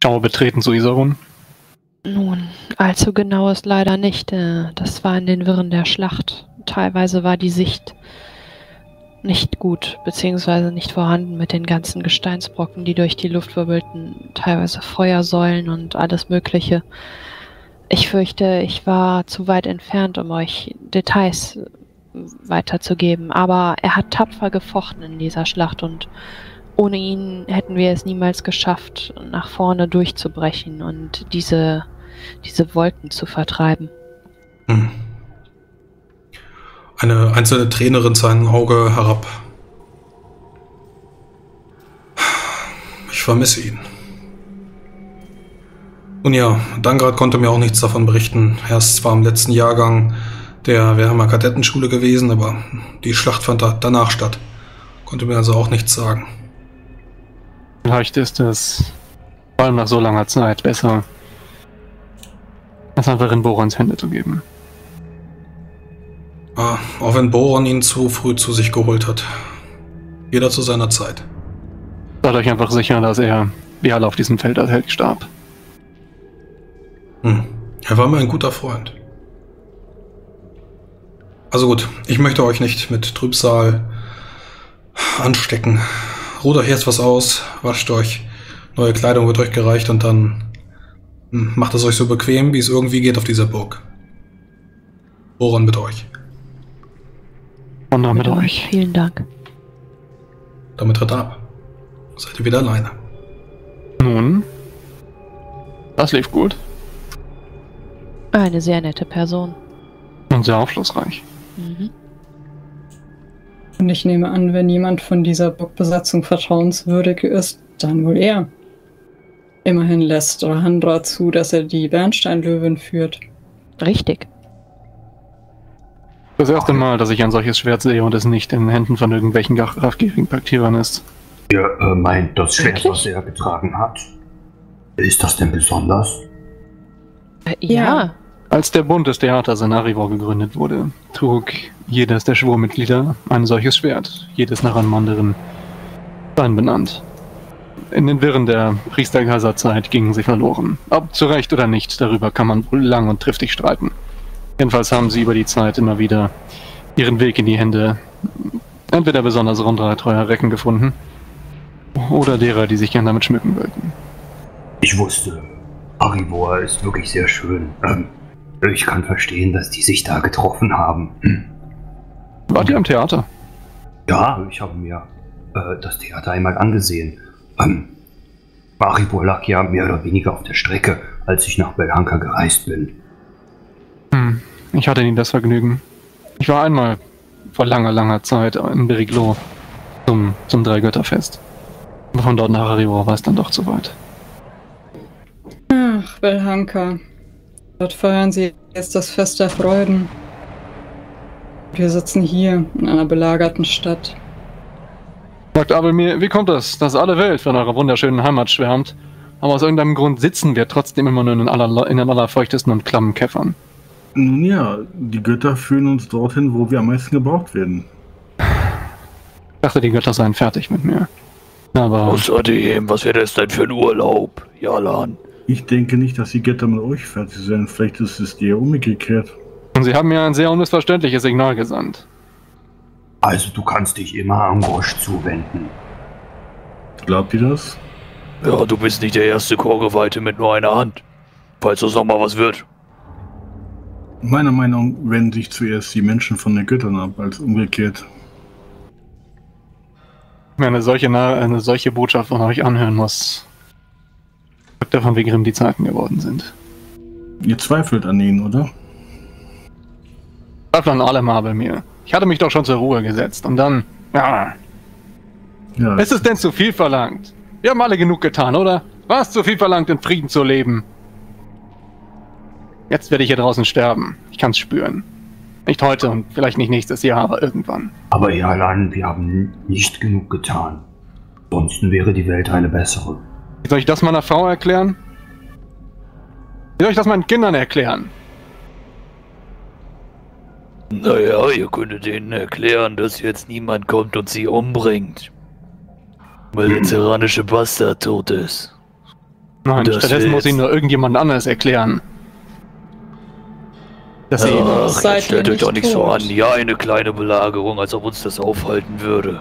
Gaue betreten zu Isarun? Nun, allzu genau ist leider nicht. Das war in den Wirren der Schlacht. Teilweise war die Sicht nicht gut, beziehungsweise nicht vorhanden mit den ganzen Gesteinsbrocken, die durch die Luft wirbelten, teilweise Feuersäulen und alles Mögliche. Ich fürchte, ich war zu weit entfernt, um euch Details weiterzugeben, aber er hat tapfer gefochten in dieser Schlacht und ohne ihn hätten wir es niemals geschafft, nach vorne durchzubrechen und diese Wolken zu vertreiben. Hm. Eine einzelne Träne rinnt sein Auge herab. Ich vermisse ihn. Nun ja, Dangrad konnte mir auch nichts davon berichten. Er ist zwar im letzten Jahrgang der Werhammer Kadettenschule gewesen, aber die Schlacht fand danach statt. Konnte mir also auch nichts sagen. Vielleicht ist es, vor allem nach so langer Zeit, besser, das einfach in Borons Hände zu geben. Auch wenn Boron ihn zu früh zu sich geholt hat. Jeder zu seiner Zeit. Seid euch einfach sicher, dass er, wie alle auf diesem Feld als Held, starb. Er war mir ein guter Freund. Also gut, ich möchte euch nicht mit Trübsal anstecken. Ruht euch jetzt was aus, wascht euch, neue Kleidung wird euch gereicht und dann macht es euch so bequem, wie es irgendwie geht auf dieser Burg. Boron mit euch. Und dann mit euch. Vielen Dank. Damit tritt ab. Seid ihr wieder alleine. Nun, das lief gut. Eine sehr nette Person. Und sehr aufschlussreich. Mhm. Und ich nehme an, wenn jemand von dieser Burgbesatzung vertrauenswürdig ist, dann wohl er. Immerhin lässt Rahandra zu, dass er die Bernsteinlöwin führt. Richtig. Das erste Mal, dass ich ein solches Schwert sehe und es nicht in Händen von irgendwelchen raffgierigen Paktierern ist. Ihr meint das Schwert, was er getragen hat? Ist das denn besonders? Ja. Als der Bund des Theaters in Arivor gegründet wurde, trug jedes der Schwurmitglieder ein solches Schwert, jedes nach einem anderen Stein benannt. In den Wirren der Priesterkaiserzeit gingen sie verloren. Ob zu Recht oder nicht, darüber kann man wohl lang und triftig streiten. Jedenfalls haben sie über die Zeit immer wieder ihren Weg in die Hände entweder besonders treuer Recken gefunden oder derer, die sich gern damit schmücken wollten. Ich wusste, Arivor ist wirklich sehr schön. Ich kann verstehen, dass die sich da getroffen haben. Wart ihr am Theater? Ja, ich habe mir das Theater einmal angesehen. Arivor lag ja mehr oder weniger auf der Strecke, als ich nach Belhanka gereist bin. Ich hatte nie das Vergnügen. Ich war einmal vor langer Zeit in Beriglo zum Dreigötterfest. Aber von dort nach Arivor war es dann doch zu weit. Ach, Belhanka. Dort feiern sie jetzt das Fest der Freuden. Wir sitzen hier in einer belagerten Stadt. Sagt Abel mir, wie kommt es, dass alle Welt von eurer wunderschönen Heimat schwärmt, aber aus irgendeinem Grund sitzen wir trotzdem immer nur in den allerfeuchtesten und klammen Käffern? Nun ja, die Götter führen uns dorthin, wo wir am meisten gebraucht werden. Ich dachte, die Götter seien fertig mit mir. Aber außerdem, was wäre das denn für ein Urlaub, Jalan? Ich denke nicht, dass die Götter mit euch fertig sind. Vielleicht ist es eher umgekehrt. Und sie haben mir ein sehr unmissverständliches Signal gesandt. Also du kannst dich immer Angosch zuwenden. Glaubt ihr das? Ja, du bist nicht der erste Chorgeweihte mit nur einer Hand. Falls das nochmal was wird. Meiner Meinung nach wenden sich zuerst die Menschen von den Göttern ab, als umgekehrt. Wenn eine solche Botschaft von euch anhören muss, sagt davon, wie grimm die Zeiten geworden sind. Ihr zweifelt an ihnen, oder? Zweifelt an allem, aber mir. Ich hatte mich doch schon zur Ruhe gesetzt und dann... Ja. Ist es denn zu viel verlangt? Wir haben alle genug getan, oder? War es zu viel verlangt, in Frieden zu leben? Jetzt werde ich hier draußen sterben. Ich kann's spüren. Nicht heute und vielleicht nicht nächstes Jahr, aber irgendwann. Aber Jalan, wir haben nicht genug getan. Ansonsten wäre die Welt eine bessere. Wie soll ich das meiner Frau erklären? Wie soll ich das meinen Kindern erklären? Naja, ihr könntet denen erklären, dass jetzt niemand kommt und sie umbringt. Weil der tyrannische Bastard tot ist. Nein, Das stattdessen muss jetzt- Ihnen nur irgendjemand anderes erklären. Dass Sie... Ach, Seid jetzt stellt ihr euch doch nicht nicht so tot? an. Ja, eine kleine Belagerung, als ob uns das aufhalten würde.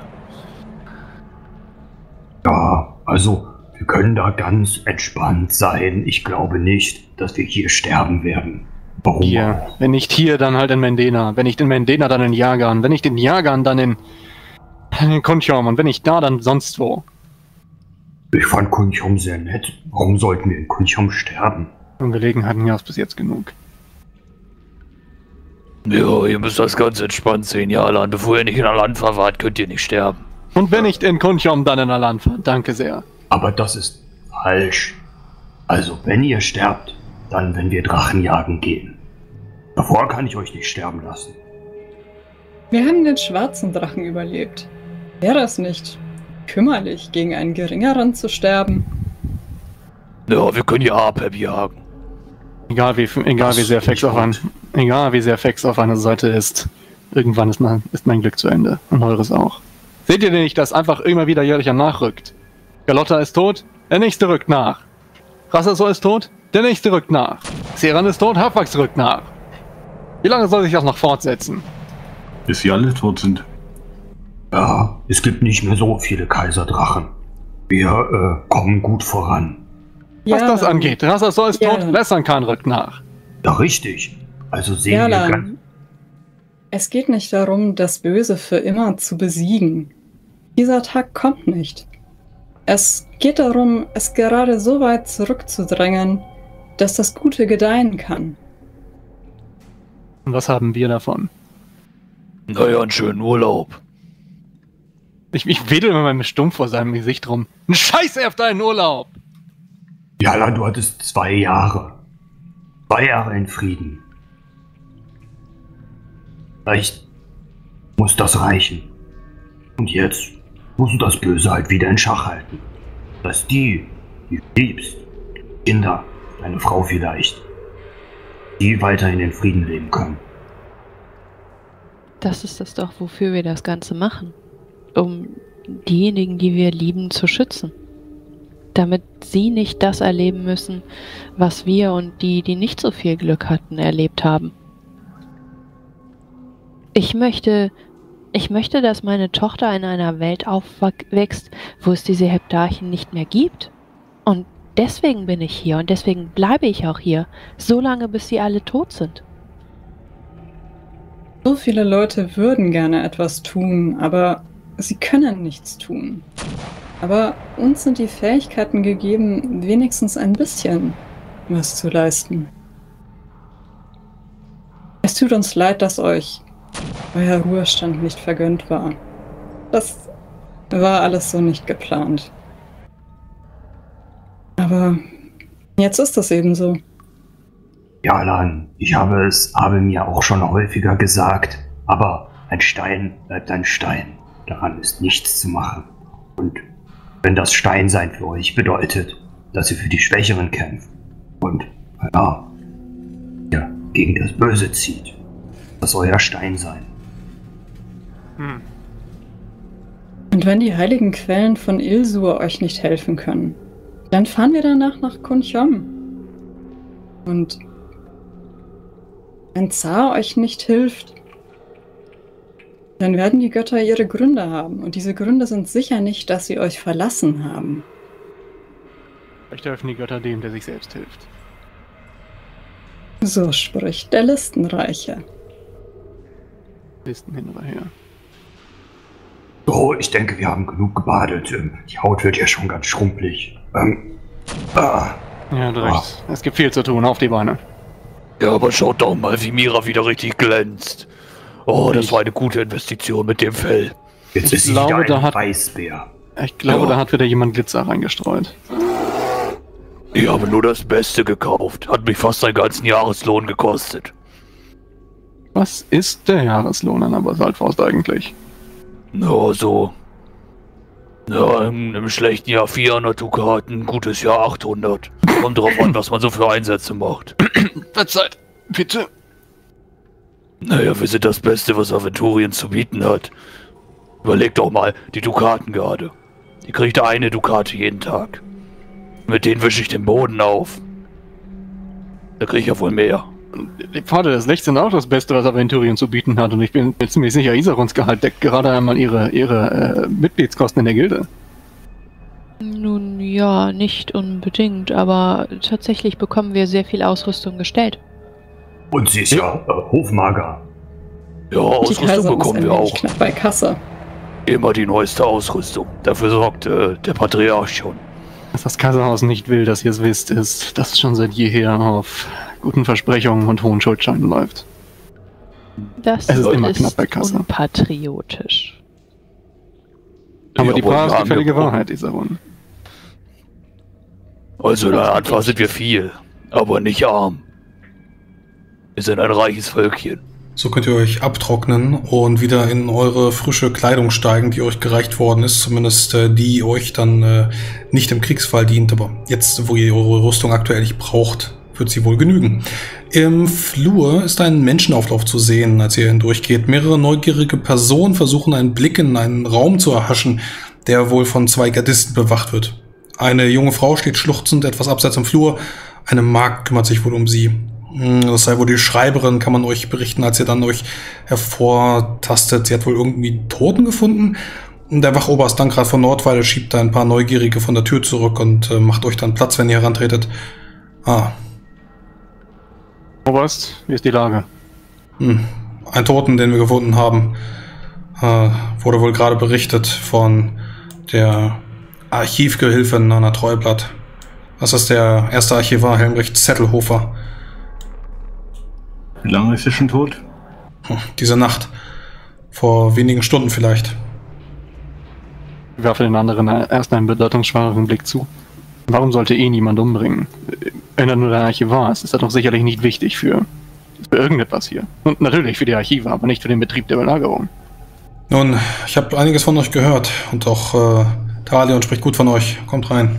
Ja, also, wir können da ganz entspannt sein. Ich glaube nicht, dass wir hier sterben werden. Warum? Hier. Wenn nicht hier, dann halt in Mendena. Wenn nicht in Mendena, dann in Jagan. Wenn nicht in Jagan, dann in Konchom. Und wenn nicht da, dann sonst wo. Ich fand Kunchom sehr nett. Warum sollten wir in Kunchom sterben? Und Gelegenheiten gab es bis jetzt genug. Ja, ihr müsst das ganz entspannt sehen, Jalan. Bevor ihr nicht in Alanfa wart, könnt ihr nicht sterben. Und wenn nicht in Konchom, dann in Alanfa. Danke sehr. Aber das ist falsch. Also, wenn ihr sterbt, dann wenn wir Drachen jagen gehen. Davor kann ich euch nicht sterben lassen. Wir haben den schwarzen Drachen überlebt. Wäre es nicht kümmerlich, gegen einen geringeren zu sterben? Ja, wir können ja Apep jagen. Egal wie sehr Fex auf einer Seite ist, irgendwann ist mein Glück zu Ende. Und eures auch. Seht ihr denn nicht, dass einfach immer wieder jährlicher nachrückt? Galotta ist tot, der nächste rückt nach. Rassasor ist tot, der nächste rückt nach. Seran ist tot, Hafax rückt nach. Wie lange soll sich das noch fortsetzen? Bis sie alle tot sind. Ja, es gibt nicht mehr so viele Kaiserdrachen. Wir kommen gut voran. Was das angeht, Rassasor ist tot, Jalan. Lessankan rückt nach. Ja, richtig. Also sehen wir ganz... Jalan, es geht nicht darum, das Böse für immer zu besiegen. Dieser Tag kommt nicht. Es geht darum, es gerade so weit zurückzudrängen, dass das Gute gedeihen kann. Und was haben wir davon? Naja, einen schönen Urlaub. Ich wedel mit meinem Stumpf vor seinem Gesicht rum. Ein Scheiß auf deinen Urlaub! Jala, du hattest 2 Jahre. 2 Jahre in Frieden. Vielleicht muss das reichen. Und jetzt musst du das Böse halt wieder in Schach halten. Dass die du liebst, Kinder, deine Frau vielleicht, die weiterhin in Frieden leben können. Das ist es doch, wofür wir das Ganze machen. Um diejenigen, die wir lieben, zu schützen. Damit sie nicht das erleben müssen, was wir und die nicht so viel Glück hatten, erlebt haben. Ich möchte, dass meine Tochter in einer Welt aufwächst, wo es diese Heptarchen nicht mehr gibt. Und deswegen bin ich hier und deswegen bleibe ich auch hier, solange bis sie alle tot sind. So viele Leute würden gerne etwas tun, aber sie können nichts tun. Aber uns sind die Fähigkeiten gegeben, wenigstens ein bisschen was zu leisten. Es tut uns leid, dass euch euer Ruhestand nicht vergönnt war. Das war alles so nicht geplant. Aber jetzt ist das eben so. Jalan, ich habe mir auch schon häufiger gesagt, aber ein Stein bleibt ein Stein. Daran ist nichts zu machen. Und wenn das Steinsein für euch bedeutet, dass ihr für die Schwächeren kämpft und, ja, gegen das Böse zieht, das soll euer Stein sein. Und wenn die heiligen Quellen von Ilsur euch nicht helfen können, dann fahren wir danach nach Kunchom. Und wenn Zar euch nicht hilft, dann werden die Götter ihre Gründe haben. Und diese Gründe sind sicher nicht, dass sie euch verlassen haben. Vielleicht helfen die Götter dem, der sich selbst hilft. So spricht der Listenreiche. Listen hin oder her. So, ich denke, wir haben genug gebadet. Die Haut wird ja schon ganz schrumpelig. Ja, du recht. Es gibt viel zu tun. Auf die Beine. Ja, aber schaut doch mal, wie Mira wieder richtig glänzt. Oh, das war eine gute Investition mit dem Fell. Jetzt Ich ist sie glaube, wieder da ein hat- Weißbär. Ich glaube, Ja. da hat wieder jemand Glitzer reingestreut. Ich habe nur das Beste gekauft. Hat mich fast einen ganzen Jahreslohn gekostet. Was ist der Jahreslohn einer Basaltfaust eigentlich? Ja, so. Ja, im schlechten Jahr 400 Dukaten, gutes Jahr 800. Kommt drauf an, was man so für Einsätze macht. Verzeiht, bitte. Naja, wir sind das Beste, was Aventurien zu bieten hat. Überleg doch mal, die Dukatengarde. Die kriegt eine Dukate jeden Tag. Mit denen wische ich den Boden auf. Da kriege ich ja wohl mehr. Die Pfade des Lichts sind auch das Beste, was Aventurien zu bieten hat. Und ich bin mir ziemlich sicher, Isarons Gehalt deckt gerade einmal ihre Mitgliedskosten in der Gilde. Nun ja, nicht unbedingt, aber tatsächlich bekommen wir sehr viel Ausrüstung gestellt. Und sie ist ja hofmager. Ja, Ausrüstung bekommen wir auch. Knapp bei Kasse. Immer die neueste Ausrüstung. Dafür sorgt der Patriarch schon. Was das Kaiserhaus nicht will, dass ihr es wisst, ist, dass es schon seit jeher auf guten Versprechungen und hohen Schuldscheinen läuft. Das Es ist immer knapp bei Kasse. unpatriotisch. Aber Ja, die Wahrheit ist die haben völlige wir- Wahrheit, Isaron. Also in der Anfang sind wir viel, aber nicht arm. Wir sind ein reiches Völkchen. So könnt ihr euch abtrocknen und wieder in eure frische Kleidung steigen, die euch gereicht worden ist. Zumindest die euch dann nicht im Kriegsfall dient. Aber jetzt, wo ihr eure Rüstung aktuell nicht braucht, wird sie wohl genügen. Im Flur ist ein Menschenauflauf zu sehen, als ihr hindurchgeht. Mehrere neugierige Personen versuchen einen Blick in einen Raum zu erhaschen, der wohl von 2 Gardisten bewacht wird. Eine junge Frau steht schluchzend etwas abseits im Flur. Eine Magd kümmert sich wohl um sie. Das sei wohl die Schreiberin, kann man euch berichten, als ihr dann euch hervortastet. Sie hat wohl irgendwie einen Toten gefunden. Der Wachoberst Dankrat von Nordweile schiebt da ein paar Neugierige von der Tür zurück und macht euch dann Platz, wenn ihr herantretet. Oberst, wie ist die Lage? Ein Toten, den wir gefunden haben, wurde wohl gerade berichtet von der Archivgehilfin Nana Treublatt. Das ist der erste Archivar Helmrecht Zettelhofer. Wie lange ist er schon tot? Diese Nacht. Vor wenigen Stunden vielleicht. Ich werfe den anderen erst einen bedeutungsschwangeren Blick zu. Warum sollte niemand umbringen? Wenn er nur der Archivar ist er doch sicherlich nicht wichtig für irgendetwas hier. Und natürlich für die Archive, aber nicht für den Betrieb der Belagerung. Nun, ich habe einiges von euch gehört und auch Talion spricht gut von euch. Kommt rein.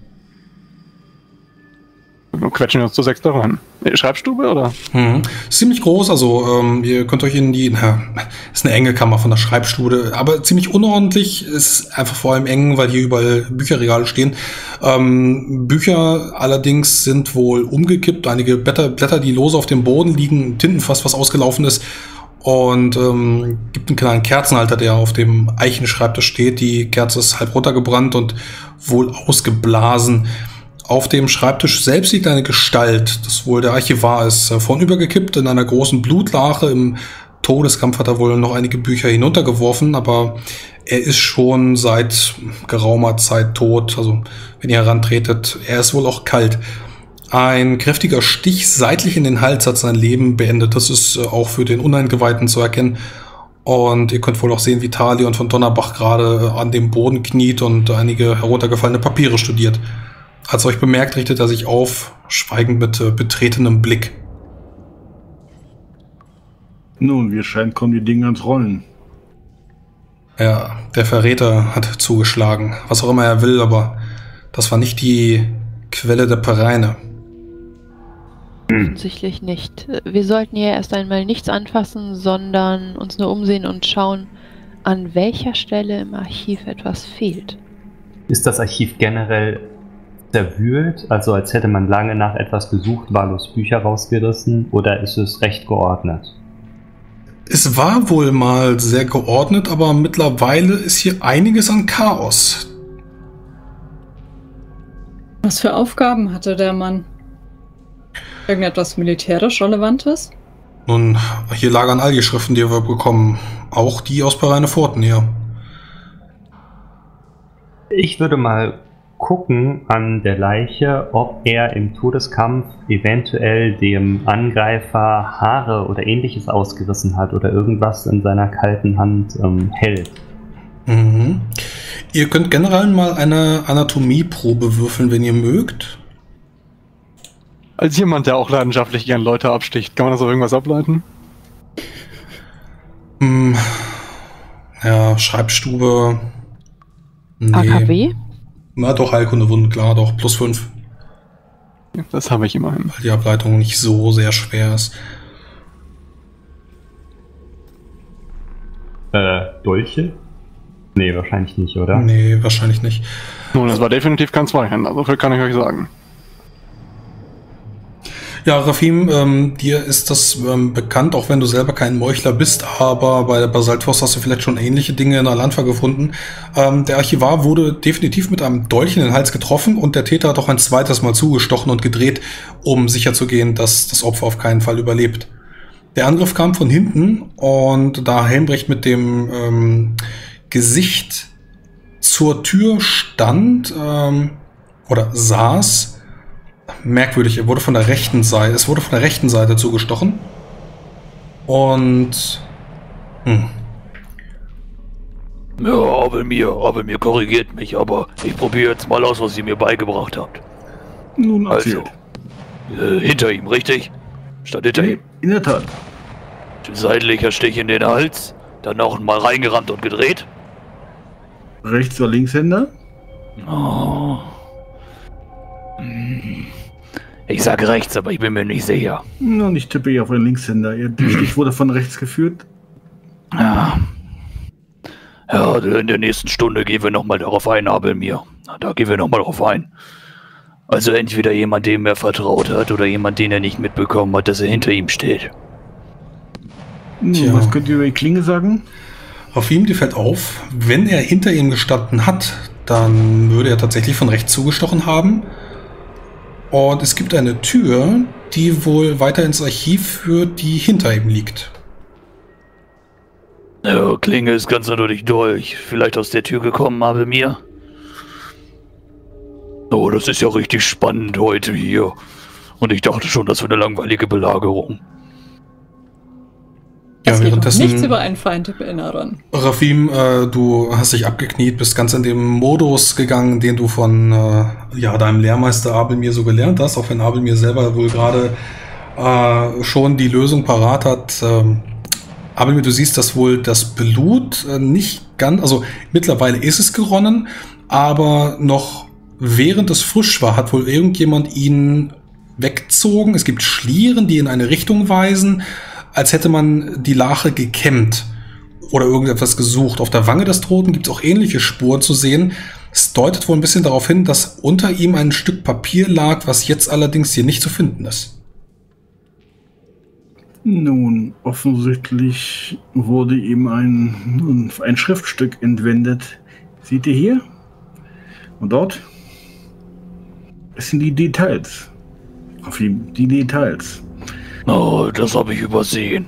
Wir quetschen uns zu 6 da rein. Schreibstube, oder? Ist ziemlich groß, also ihr könnt euch in die, ist eine enge Kammer von der Schreibstube, aber ziemlich unordentlich, ist einfach vor allem eng, weil hier überall Bücherregale stehen. Bücher allerdings sind wohl umgekippt, einige Blätter, die lose auf dem Boden liegen, Tintenfass, was ausgelaufen ist, und gibt einen kleinen Kerzenhalter, der auf dem Eichenschreibtisch steht. Die Kerze ist halb runtergebrannt und wohl ausgeblasen. Auf dem Schreibtisch selbst liegt eine Gestalt, das wohl der Archivar ist, vornübergekippt in einer großen Blutlache. Im Todeskampf hat er wohl noch einige Bücher hinuntergeworfen, aber er ist schon seit geraumer Zeit tot. Also wenn ihr herantretet, er ist wohl auch kalt. Ein kräftiger Stich seitlich in den Hals hat sein Leben beendet. Das ist auch für den Uneingeweihten zu erkennen. Und ihr könnt wohl auch sehen, wie Talion von Donnerbach gerade an dem Boden kniet und einige heruntergefallene Papiere studiert. Als er euch bemerkt, richtet er sich auf, schweigend mit betretenem Blick. Nun, wie es scheint, kommen die Dinge ans Rollen. Ja, der Verräter hat zugeschlagen. Was auch immer er will, aber das war nicht die Quelle der Pereine. Offensichtlich nicht. Wir sollten hier erst einmal nichts anfassen, sondern uns nur umsehen und schauen, an welcher Stelle im Archiv etwas fehlt. Ist das Archiv generell zerwühlt, also als hätte man lange nach etwas gesucht, wahllos Bücher rausgerissen, oder ist es recht geordnet? Es war wohl mal sehr geordnet, aber mittlerweile ist hier einiges an Chaos. Was für Aufgaben hatte der Mann? Irgendetwas militärisch Relevantes? Nun, hier lagern all die Schriften, die wir bekommen. Auch die aus Pereine Forten hier. Ich würde mal gucken an der Leiche, ob er im Todeskampf eventuell dem Angreifer Haare oder ähnliches ausgerissen hat oder irgendwas in seiner kalten Hand hält. Mhm. Ihr könnt generell mal eine Anatomieprobe würfeln, wenn ihr mögt. Als jemand, der auch leidenschaftlich gern Leute absticht, kann man das auf irgendwas ableiten? Ja, Schreibstube. Nee. AKW? Na doch, Heilkundewunden, klar, doch. +5. Ja, das habe ich immerhin. Weil die Ableitung nicht so sehr schwer ist. Dolche? Nee, wahrscheinlich nicht, oder? Nee, wahrscheinlich nicht. Nun, das war definitiv kein Zweihänder, so viel kann ich euch sagen. Ja, Rafim, dir ist das bekannt, auch wenn du selber kein Meuchler bist, aber bei der Basaltfaust hast du vielleicht schon ähnliche Dinge in Alanfa gefunden. Der Archivar wurde definitiv mit einem Dolch in den Hals getroffen und der Täter hat auch ein zweites Mal zugestochen und gedreht, um sicherzugehen, dass das Opfer auf keinen Fall überlebt. Der Angriff kam von hinten und da Helmbrecht mit dem Gesicht zur Tür stand oder saß, merkwürdig, es wurde von der rechten Seite zugestochen. Und Ja, aber mir korrigiert mich, aber ich probiere jetzt mal aus, was ihr mir beigebracht habt. Nun Also, erzählt. hinter ihm, richtig? Stand hinter ihm. In der Tat. Seitlicher Stich in den Hals, dann noch mal reingerannt und gedreht. Rechts- oder Linkshänder? Oh. Ich sage rechts, aber ich bin mir nicht sicher. Nun, ich tippe hier auf einen Linkshänder. Der Stich wurde von rechts geführt. Ja. Ja, in der nächsten Stunde gehen wir nochmal darauf ein, Abelmir. Da gehen wir nochmal drauf ein. Also entweder jemand, dem er vertraut hat, oder jemand, den er nicht mitbekommen hat, dass er hinter ihm steht. Nun, Tja. was könnt ihr über die Klinge sagen? Rafim, dir fällt auf, wenn er hinter ihm gestanden hat, dann würde er tatsächlich von rechts zugestochen haben. Und es gibt eine Tür, die wohl weiter ins Archiv führt, die hinter ihm liegt. Ja, Klinge ist ganz natürlich durch. Vielleicht aus der Tür gekommen, Abelmir. Oh, das ist ja richtig spannend heute hier. Und ich dachte schon, das wäre eine langweilige Belagerung. Es geht noch währenddessen- nichts über einen Feind erinnern. Rafim, du hast dich abgekniet, bist ganz in dem Modus gegangen, den du von deinem Lehrmeister Abelmir so gelernt hast, auch wenn Abelmir selber wohl gerade schon die Lösung parat hat. Abelmir, du siehst, dass wohl das Blut nicht ganz, also mittlerweile ist es geronnen, aber noch während es frisch war, hat wohl irgendjemand ihn weggezogen. Es gibt Schlieren, die in eine Richtung weisen, als hätte man die Lache gekämmt oder irgendetwas gesucht. Auf der Wange des Toten gibt es auch ähnliche Spuren zu sehen. Es deutet wohl ein bisschen darauf hin, dass unter ihm ein Stück Papier lag, was jetzt allerdings hier nicht zu finden ist. Nun, offensichtlich wurde ihm ein Schriftstück entwendet. Seht ihr hier? Und dort? Es sind die Details. Auf ihm, die Details. Oh, das habe ich übersehen.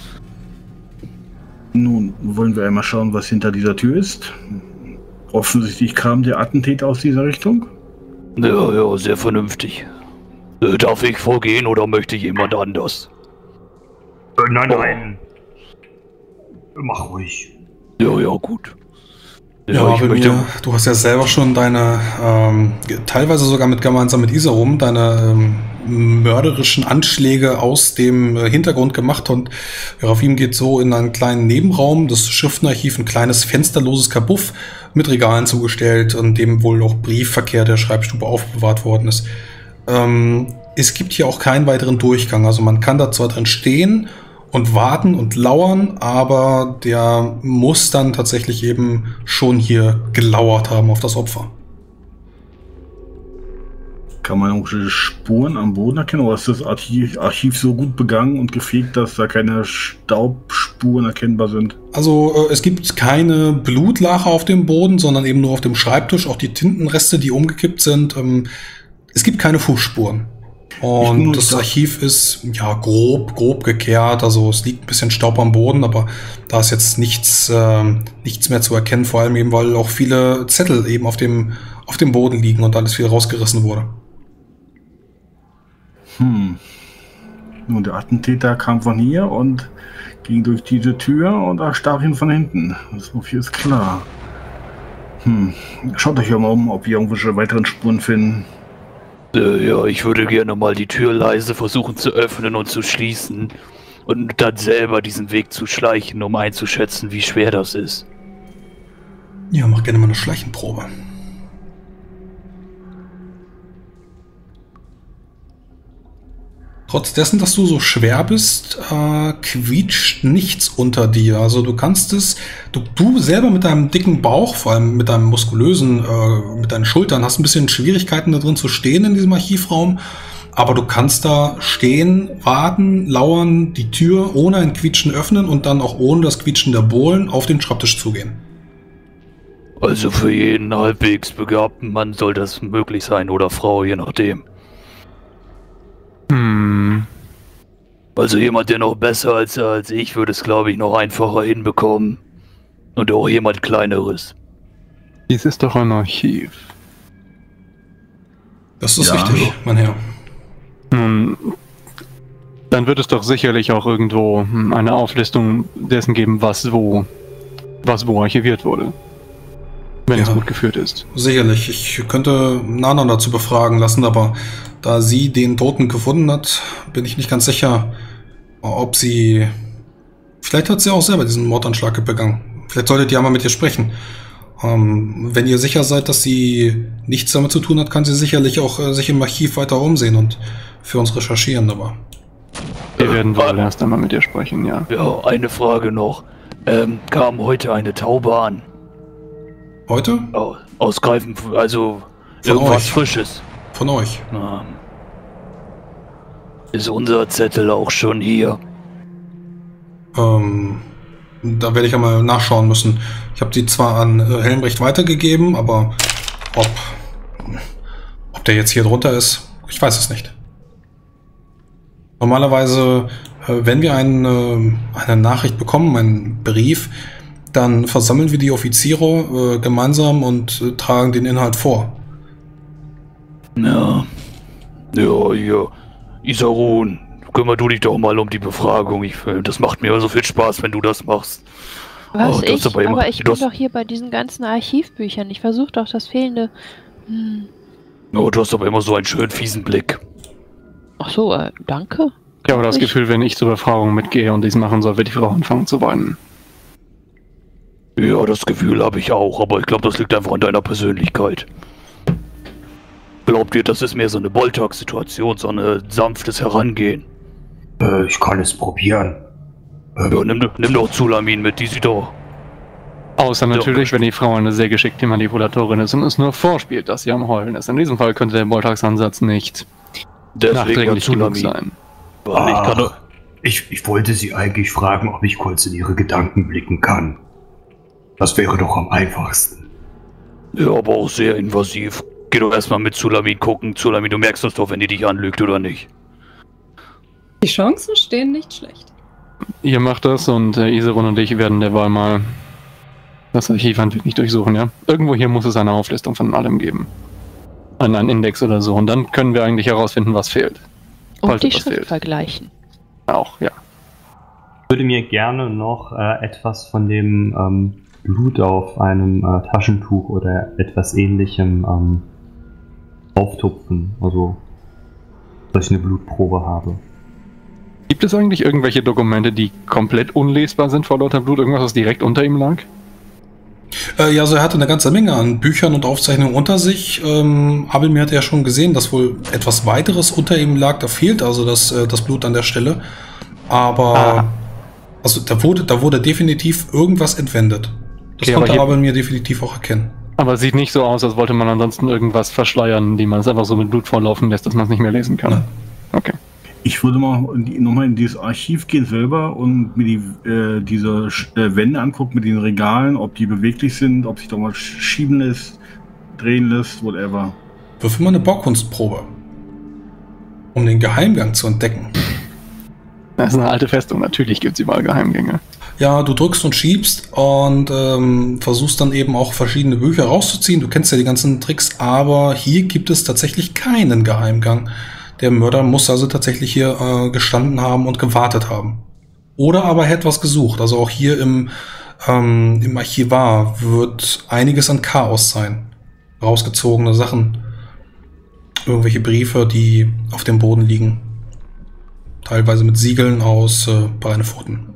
Nun wollen wir einmal schauen, was hinter dieser Tür ist. Offensichtlich kam der Attentäter aus dieser Richtung. Ja, sehr vernünftig. Darf ich vorgehen oder möchte jemand anders? Nein. Mach ruhig. Ja, gut. Ja, ich aber möchte... du hast ja selber schon deine, teilweise sogar gemeinsam mit Isarum, deine mörderischen Anschläge aus dem Hintergrund gemacht und Rafim geht so in einen kleinen Nebenraum, das Schriftenarchiv, ein kleines fensterloses Kabuff mit Regalen zugestellt, in dem wohl auch Briefverkehr der Schreibstube aufbewahrt worden ist. Es gibt hier auch keinen weiteren Durchgang, also man kann da zwar drin stehen und warten und lauern, aber der muss dann tatsächlich eben schon hier gelauert haben auf das Opfer. Kann man irgendwelche Spuren am Boden erkennen? Oder ist das Archiv so gut begangen und gefegt, dass da keine Staubspuren erkennbar sind? Also es gibt keine Blutlache auf dem Boden, sondern eben nur auf dem Schreibtisch, auch die Tintenreste, die umgekippt sind. Es gibt keine Fußspuren. Und das Archiv ist ja grob gekehrt, also es liegt ein bisschen Staub am Boden, aber da ist jetzt nichts mehr zu erkennen, vor allem eben, weil auch viele Zettel eben auf dem Boden liegen und alles viel rausgerissen wurde. Nun, der Attentäter kam von hier und ging durch diese Tür und erstach ihn von hinten. So viel ist klar. Schaut euch ja mal um, ob ihr irgendwelche weiteren Spuren finden. Ja, ich würde gerne mal die Tür leise versuchen zu öffnen und zu schließen und dann selber diesen Weg zu schleichen, um einzuschätzen, wie schwer das ist. Ja, mach gerne mal eine Schleichenprobe. Trotz dessen, dass du so schwer bist, quietscht nichts unter dir. Also du kannst es, du selber mit deinem dicken Bauch, vor allem mit deinem muskulösen, mit deinen Schultern, hast ein bisschen Schwierigkeiten da drin zu stehen in diesem Archivraum. Aber du kannst da stehen, warten, lauern, die Tür ohne ein Quietschen öffnen und dann auch ohne das Quietschen der Bohlen auf den Schreibtisch zugehen. Also für jeden halbwegs begabten Mann soll das möglich sein oder Frau, je nachdem. Also jemand, der noch besser als ich, würde es, glaube ich, noch einfacher hinbekommen. Und auch jemand Kleineres. Dies ist doch ein Archiv. Das ist richtig, mein Herr. Nun, dann wird es doch sicherlich auch irgendwo eine Auflistung dessen geben, was wo archiviert wurde. Wenn es gut geführt ist. Sicherlich. Ich könnte Nana dazu befragen lassen, aber da sie den Toten gefunden hat, bin ich nicht ganz sicher, ob sie... Vielleicht hat sie auch selber diesen Mordanschlag begangen. Vielleicht solltet ihr einmal mit ihr sprechen. Wenn ihr sicher seid, dass sie nichts damit zu tun hat, kann sie sicherlich auch sich im Archiv weiter umsehen und für uns recherchieren, aber... Wir werden wohl erst einmal mit ihr sprechen, ja. Ja, eine Frage noch. Kam heute eine Taube an? Heute? Ausgreifen, also von irgendwas euch. Frisches. Von euch. Ist unser Zettel auch schon hier? Da werde ich einmal nachschauen müssen. Ich habe die zwar an Helmbrecht weitergegeben, aber ob der jetzt hier drunter ist, ich weiß es nicht. Normalerweise, wenn wir eine Nachricht bekommen, einen Brief, dann versammeln wir die Offiziere gemeinsam und tragen den Inhalt vor. Ja. Isarun, kümmer du dich doch mal um die Befragung. Das macht mir so viel Spaß, wenn du das machst. Was, ich? Aber ich bin doch hier bei diesen ganzen Archivbüchern. Ich versuche doch das fehlende... Oh, du hast aber immer so einen schönen fiesen Blick. Ach so, danke. Ich habe das Gefühl, wenn ich zur Befragung mitgehe und dies machen soll, wird die Frau anfangen zu weinen. Ja, das Gefühl habe ich auch, aber ich glaube, das liegt einfach an deiner Persönlichkeit. Glaubt ihr, das ist mehr so eine Bolltag-Situation, so ein sanftes Herangehen? Ich kann es probieren. Ja, nimm doch Zulamin mit, die sieht doch... Außer natürlich, wenn die Frau eine sehr geschickte Manipulatorin ist und es nur vorspielt, dass sie am Heulen ist. In diesem Fall könnte der Bolltagsansatz nicht nachträglich genug sein. Ich wollte sie eigentlich fragen, ob ich kurz in ihre Gedanken blicken kann. Das wäre doch am einfachsten. Ja, aber auch sehr invasiv. Geh doch erstmal mit Zulamin gucken. Zulamin, du merkst das doch, wenn die dich anlügt, oder nicht? Die Chancen stehen nicht schlecht. Ihr macht das und Isarun und ich werden derweil mal das Archiv ein wenig durchsuchen, ja? Irgendwo hier muss es eine Auflistung von allem geben. Einen Index oder so. Und dann können wir eigentlich herausfinden, was fehlt. Und die Schrift vergleichen. Auch, ja. Ich würde mir gerne noch etwas von dem Blut auf einem Taschentuch oder etwas Ähnlichem auftupfen. Also, dass ich eine Blutprobe habe. Gibt es eigentlich irgendwelche Dokumente, die komplett unlesbar sind vor lauter Blut? Irgendwas, was direkt unter ihm lag? Ja, also er hatte eine ganze Menge an Büchern und Aufzeichnungen unter sich. Abelmir hat ja schon gesehen, dass wohl etwas weiteres unter ihm lag. Da fehlt also das Blut an der Stelle. Aber also da wurde definitiv irgendwas entwendet. Das konnte Abelmir definitiv auch erkennen. Aber es sieht nicht so aus, als wollte man ansonsten irgendwas verschleiern, indem man es einfach so mit Blut volllaufen lässt, dass man es nicht mehr lesen kann. Ja. Okay. Ich würde nochmal in dieses Archiv gehen selber und mir diese Wände angucken mit den Regalen, ob die beweglich sind, ob sich doch mal schieben lässt, drehen lässt, whatever. Würfel mal eine Baukunstprobe, um den Geheimgang zu entdecken. Das ist eine alte Festung, natürlich gibt es überall Geheimgänge. Ja, du drückst und schiebst und versuchst dann eben auch verschiedene Bücher rauszuziehen. Du kennst ja die ganzen Tricks, aber hier gibt es tatsächlich keinen Geheimgang. Der Mörder muss also tatsächlich hier gestanden haben und gewartet haben. Oder aber er hätte was gesucht. Also auch hier im Archivar wird einiges an Chaos sein. Rausgezogene Sachen. Irgendwelche Briefe, die auf dem Boden liegen. Teilweise mit Siegeln aus Brennpfoten.